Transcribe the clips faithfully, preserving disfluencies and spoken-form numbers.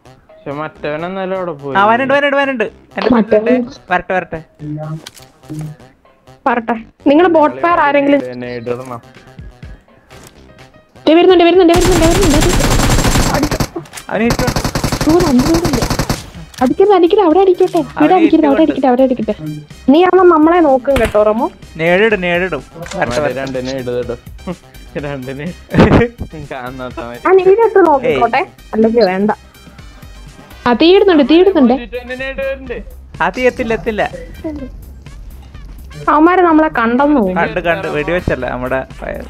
മറ്റവനെന്നാലും അവിടെ പോയി. അവനുണ്ട് വരണ്ട് വരണ്ട് വരട്ടെ വരട്ടെ പറട്ടെ. നിങ്ങള് ബോട്ട് ഫയർ ആരെങ്കിലും ഇടണം. വരുന്നുണ്ട് വരുന്നുണ്ട് വരുന്നുണ്ട് വരുന്നുണ്ട് അവന് ഹിറ്റുണ്ട്. അടിക്കരുത് അടിക്കരുത് അവിടെ അടിക്കട്ടെ ഇവിടെ അടിക്കരുത് അവിടെ അടിക്കട്ടെ അവിടെ അടിക്കട്ടെ. നീ ആവുമ്പോ നമ്മളെ നോക്കും കേട്ടോ റമോ. നേടിടും നേടിടും രണ്ടിനെ ഇടും രണ്ടിനെ ആ നീടിട്ട് നോക്കിക്കോട്ടെ അല്ലെങ്കിൽ വേണ്ട. ആ തീയിടുന്നുണ്ട് തീയിടുന്നുണ്ട്. ആ തീ എത്തില്ല എത്തില്ല. അവന്മാര് നമ്മളെ കണ്ടെന്നു കണ്ട് കണ്ട് വെടിവെച്ചല്ല നമ്മുടെ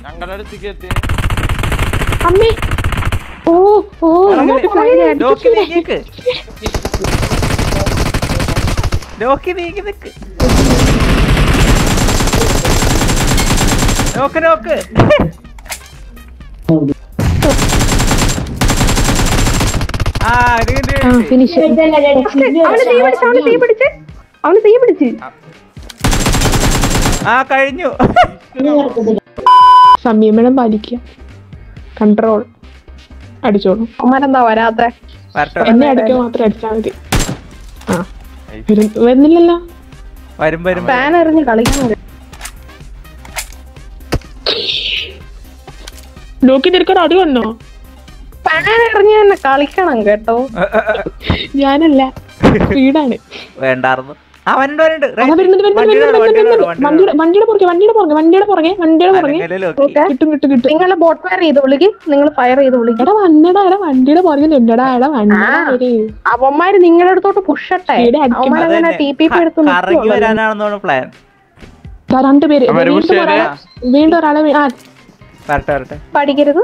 അമ്മേ. ഓ ഓ ലോക്കി നീങ്ങിക്ക് ലോക്കി നീങ്ങി നിക്ക് നോക്ക് നോക്ക്. ആ ഫിനിഷ്. അവന് തീ പിടിച്ച് അവന് തീ പിടിച്ച് അവന് തീ പിടിച്ച് ആ കഴിഞ്ഞു. സംയമനം പാലിക്കുക. കൺട്രോൾ. അടിച്ചോളൂ. അവന്മാരെന്താ വരാത്ത? എന്നെ അടിക്കാൻ മാത്രം അടിച്ചാൽ മതി. ആ വരുന്നില്ലല്ലോ. വരും വരും. ഫാൻ എറിഞ്ഞ് കളിക്കാൻ നോക്കി നിൽക്കാൻ അടി വന്നോ? ഫാൻ എറിഞ്ഞ് തന്നെ കളിക്കണം കേട്ടോ. ഞാനല്ല സ്പീഡാണ്. വേണ്ടായിരുന്നു. അവനുണ്ട് വരണ്ട്. വണ്ടിയുടെ പുറകെ വണ്ടിയുടെ പുറകെ വണ്ടിയുടെ പുറകെ വണ്ടിയുടെ പുറകെ കിട്ടും കിട്ടും കിട്ടും. നിങ്ങൾ ബോട്ട് ഫയർ ചെയ്ത് വിളിക്ക്. നിങ്ങൾ ഫയർ ചെയ്ത് വിളിക്കും. എടാ വന്നടാ എടാ വണ്ടിയുടെ പുറകെ നിന്നടാ എടാ വണ്ടി. അവന്മാര് നിങ്ങളുടെ അടുത്തോട്ട് പുഷട്ടെ. അവന്മാരങ്ങനെ ടി പി പി എടുത്ത് വരാനാണെന്നാണ് പ്ലാൻ. രണ്ടുപേര് വീണ്ടും ഒരാളെ വരട്ടെ വരട്ടെ. പഠിക്കരുത്.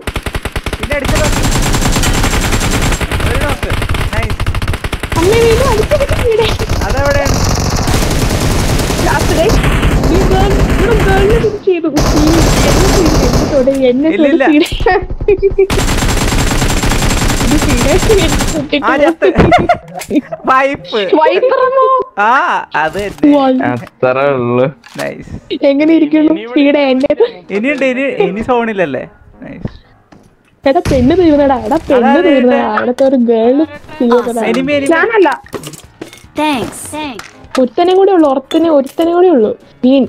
അമ്മേ വീണ്ടും അടിച്ചെടുക്കും. അതെവിടെയാണ്? എങ്ങനെ ഇരിക്കുന്നു? ഇനിയുണ്ട് ഇനി ഇനി സോണില്ലല്ലേ? എടാ പെണ്ണ് തീർന്നടാ എടാ പെണ്ണ് തീർന്നടാ. അവിടത്തെ ഒരു ഗേള് ഞാനല്ല. ഒരുത്തനെ കൂടെ ഉള്ളു. ഒരുത്തനെ ഒരുത്തനെ കൂടെ ഉള്ളു. മീൻ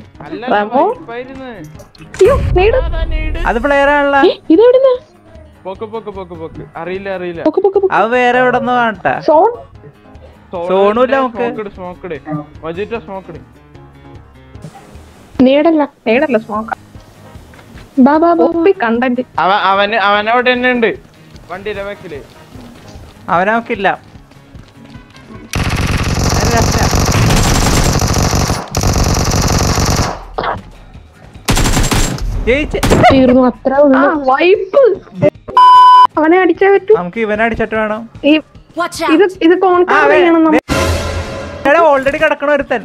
അത് പ്ലെയർ ആണല്ലോ. ഇതെവിടുന്ന? അറിയില്ല അറിയില്ല. അത് വേറെ എവിടെ നിന്ന് കാണട്ടാ. സോണൂല്ല നമുക്ക്. നേടല്ല നേടല്ല സ്മോക്ക. കണ്ടന്റ് അവന് അവനവിടെ തന്നെ ഉണ്ട് വണ്ടിയിലെ ബാക്കില്. അവനവക്കില്ല. തീർന്നു അത്ര വൈപ്പ്. അവനെ അടിച്ചേ പറ്റൂ. നമുക്ക് ഇവനെ അടിച്ചിട്ട് വേണം. ഇത് ഇത് ഓൾറെഡി കിടക്കണ ഒരുത്തൻ.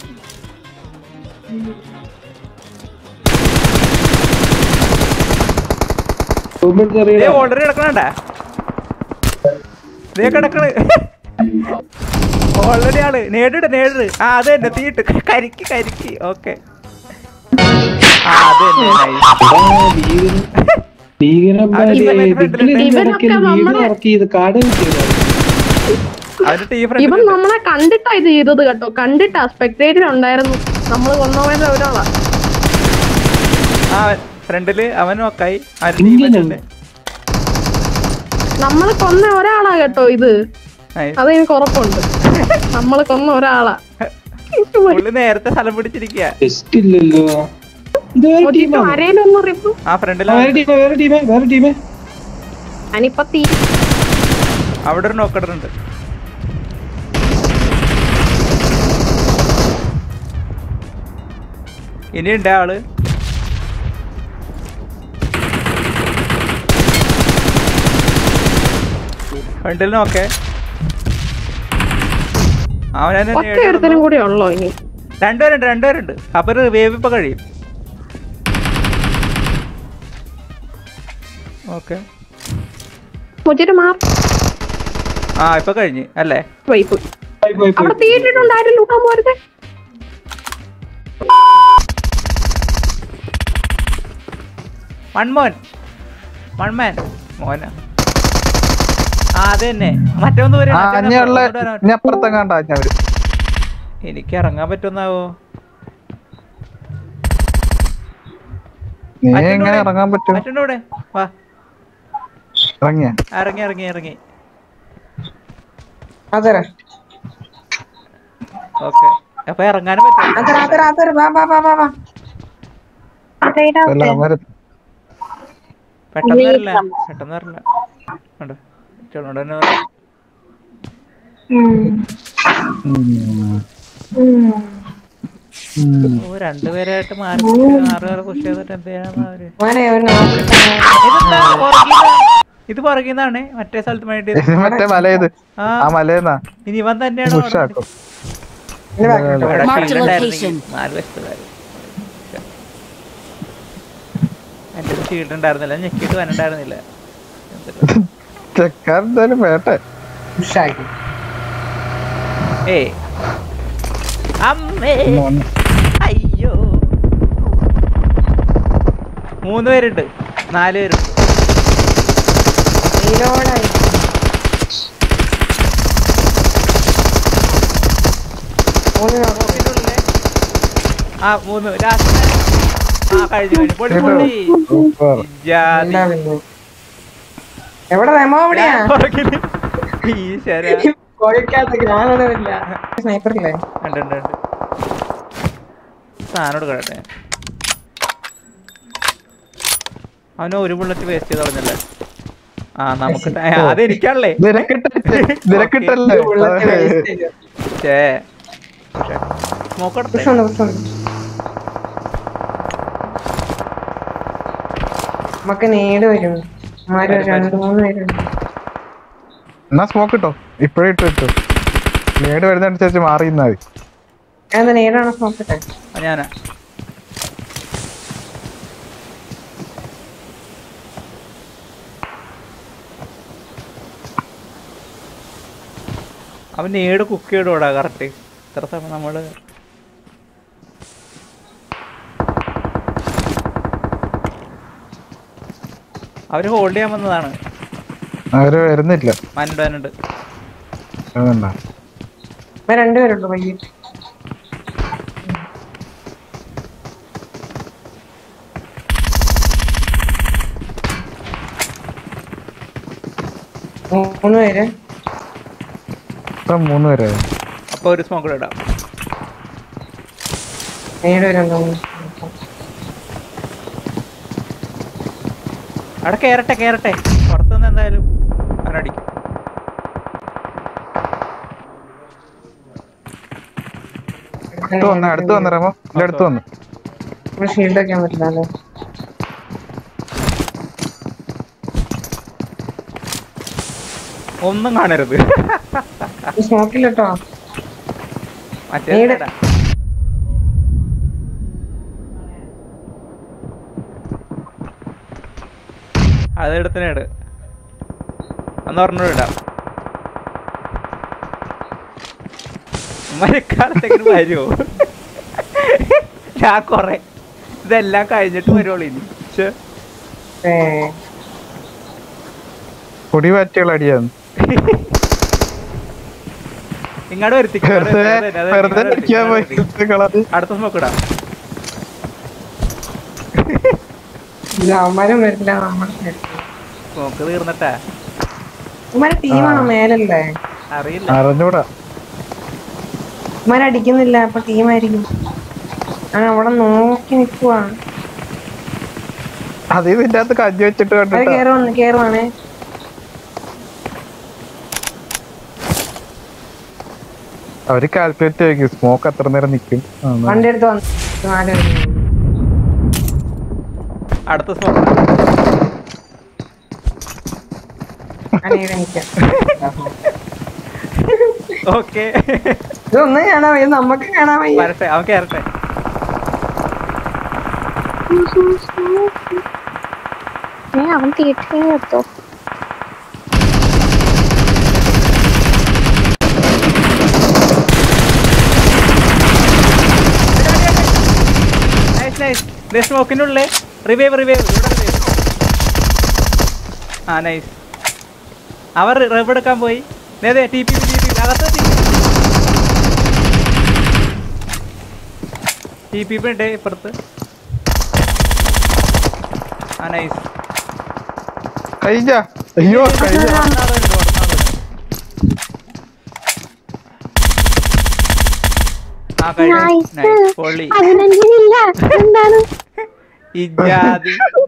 ഓൾറെഡി കിടക്കണണ്ട. ഇതേ കിടക്കണ് ഓൾറെഡി ആള്. നേടിട് നേടിട്. ആ അത് തന്നെ തീട്ട് കരിക്ക് കരിക്ക്. ഓക്കെ ഇവൻ നമ്മളെ കണ്ടിട്ടാ ഇത് ചെയ്തത് കേട്ടോ. കണ്ടിട്ടാ സ്പെക്ടേറ്റർ ഉണ്ടായിരുന്നു. നമ്മള് കൊണ്ടുപോയത് ഒരാളാ. ഫ്രണ്ടില് അവനും ഒക്കായി. നമ്മള് കൊന്ന ഒരാളാ കേട്ടോ ഇത്. അതെനിക്ക് ഉറപ്പുണ്ട്. നമ്മള് കൊന്ന ഒരാളാ. നേരത്തെ സ്ഥലം പിടിച്ചിരിക്കുക. അവിടെ ഒരു നോക്കടുണ്ട്. ഇനിയുണ്ട് ആള്. ഫ്രണ്ടിൽ നോക്കേ. അവനും കൂടെ ഉള്ളോ ഇനി? രണ്ടുപേരുണ്ട് രണ്ടുപേരുണ്ട്. അപ്പൊ വേവ് ഇപ്പൊ കഴിയും. ഓക്കെ ആ ഇപ്പൊ കഴിഞ്ഞ് അല്ലേ? വൺ മോൻ വൺ മാൻ മോന. ആ അത് തന്നെ മറ്റൊന്ന് അപ്പുറത്തെങ്ങാണ്ടാ അവര്. എനിക്ക് ഇറങ്ങാൻ പറ്റുന്നാവോ? നീ എങ്ങനെ ഇറങ്ങാൻ പറ്റും? മറ്റൂടെ വാ. ഇറങ്ങിയ ഇറങ്ങി ഇറങ്ങി ഇറങ്ങി ഓക്കെ. അപ്പൊ ഇറങ്ങാനും പറ്റും. പെട്ടെന്ന് വരില്ല പെട്ടെന്ന് വരില്ല. രണ്ടുപേരായിട്ട് മാറി ആറ് പേരെ പുഷ് ചെയ്തിട്ട് എന്ത് ചെയ്യാനാ അവര്? ഇത് പുറകിന്നാണ് മറ്റേ സ്ഥലത്ത് വേണ്ടി. ഇനി ഇവൻ തന്നെയാണോ? നാല് വശത്തുകാര് എന്റെ ഷീൽഡ് ഉണ്ടായിരുന്നില്ല, ഞെക്കിട്ട് വരണ്ടായിരുന്നില്ല. ഏയ് അമ്മേ അയ്യോ. മൂന്ന് പേരുണ്ട്, നാല് പേരുണ്ട്. ആ മൂന്ന് ലാസ്റ്റ്. ആ കഴിഞ്ഞു കഴിഞ്ഞു. പൊടി പൊടി എവിടെ ഈശ്വര. സാധനോട് കേട്ടെ. അവന് ഒരു ബുള്ളറ്റ് വേസ്റ്റ് ചെയ്ത് കളഞ്ഞല്ലേ? ആ നമുക്ക് അതെനിക്കാണല്ലേ. നമുക്ക് നേട് വരും. രണ്ടു മൂന്ന് പേരുണ്ട്. എന്നാ സ്മോക്ക് ഇട്ടോ, ഇപ്പഴേ ഇട്ടോ ഇട്ടോ. നേട് വരുന്നതനുസരിച്ച് മാറിയിരുന്നാ മതി. നേടാണോ സ്മോക്ക് ഇട്ടെ? ഞാനാ. അവൻ നേട് കുക്ക് ചെയ്തോടാ കറക്റ്റ്. ഇത്ര സമയം നമ്മള് അവര് ഹോൾഡ് ചെയ്യാൻ വന്നതാണ്. അവര് വരുന്നില്ല. മനുണ്ട് രണ്ടുപേരുള്ളൂ വൈകിട്ട്. മൂന്ന് പേര് മൂന്ന് പേര് അപ്പൊ ഒരു സ്മോക്ക് ഇടാം. അവിടെ കേറട്ടെ കേറട്ടെ. പുറത്തുനിന്ന് എന്തായാലും അവനടിക്കും. അടുത്ത് വന്നേരാമോ? അടുത്ത് വന്നു. ഷീൽഡ് വെക്കാൻ പറ്റില്ലല്ലോ. ഒന്നും കാണരുത്. സ്മോക്കില്ലട്ടോ. മറ്റേ അത് എടുത്തിനേട് അന്ന് പറഞ്ഞു ഇടാം. മഴക്കാലത്തേക്കിന് വരുമോ? ഞാൻ കൊറേ ഇതെല്ലാം കഴിഞ്ഞിട്ട് വരുവുള്ളൂ ഇനി. പൊടി പാറ്റുകൾ അടിയാന്ന് ഇങ്ങോട്ട് വരുത്തിക്ക. അടുത്ത സ്മോക്ക് ഇടാം. സ്മോക്ക് തീർന്നിട്ടാ ടീമാണോ മേലല്ലേ? അറിയില്ല, അറിഞ്ഞൂടാ. അടിക്കുന്നില്ല. അപ്പൊ ടീമായിരിക്കും. ആ അവിടെ നോക്കി നിക്കുവാ. അത് ഇതിന്റെ അകത്ത് കഞ്ഞി വെച്ചിട്ട് കേറുവാണ് കേറുവാണേ. അവര് കാൽക്കുലേറ്റ് ചെയ്യും സ്മോക്ക് എത്ര നേരം നിക്കും. വണ്ടി എടുത്ത് അടുത്ത സ്മോക്ക് ഓക്കെ. ഇതൊന്നും കാണാൻ വയ്യ, നമുക്ക് കാണാൻ വയ്യ. വരട്ടെ, അവൻ കേറട്ടെ. അവൻ തീർച്ചയായും എടുത്തോ. സ്മോക്കിനുള്ളിൽ റിവൈവ് റിവൈവ്. ആ നൈസ്. അവർ റബ്ബ് എടുക്കാൻ പോയി. അതെ ടി പി അകത്ത് ടി പി ഉണ്ട് ഇപ്പുറത്ത്. ആ നൈസ്. കഴിഞ്ഞ അയ്യോ കഴിഞ്ഞ ആ കഴിഞ്ഞ പൊള്ളി എന്താണ് ഇജാതി